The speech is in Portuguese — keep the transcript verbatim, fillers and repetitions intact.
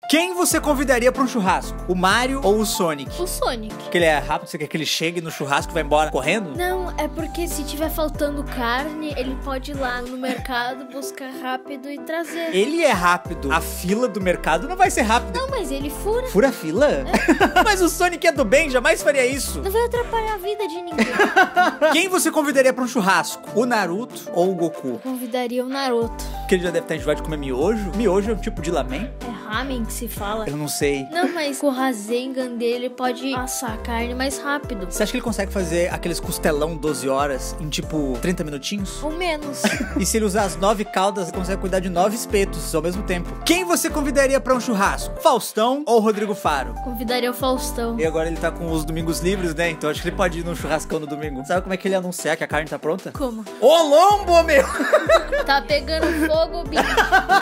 Quem você convidaria pra um churrasco? O Mario ou o Sonic? O Sonic. Porque ele é rápido, você quer que ele chegue no churrasco e vai embora correndo? Não, é porque se tiver faltando carne, ele pode ir lá no mercado, buscar rápido e trazer. Ele é rápido. A fila do mercado não vai ser rápida. Não, mas ele fura. Fura a fila? É. Mas o Sonic é do bem, jamais faria isso. Não vai atrapalhar a vida de ninguém. Quem você convidaria pra um churrasco? O Naruto ou o Goku? Convidaria o Naruto. Porque ele já deve estar enjoado de comer miojo. Miojo é um tipo de lamen? É ramen que se fala. Eu não sei. Não, mas com o Rasengan dele pode assar a carne mais rápido. Você acha que ele consegue fazer aqueles costelão doze horas em tipo trinta minutinhos? Ou menos. E se ele usar as nove caudas, ele consegue cuidar de nove espetos ao mesmo tempo. Quem você convidaria pra um churrasco? Faustão ou Rodrigo Faro? Convidaria o Faustão. E agora ele tá com os domingos livres, né? Então acho que ele pode ir num churrascão no domingo. Sabe como é que ele anuncia que a carne tá pronta? Como? Ô lombo, meu! Tá pegando fogo, bicho.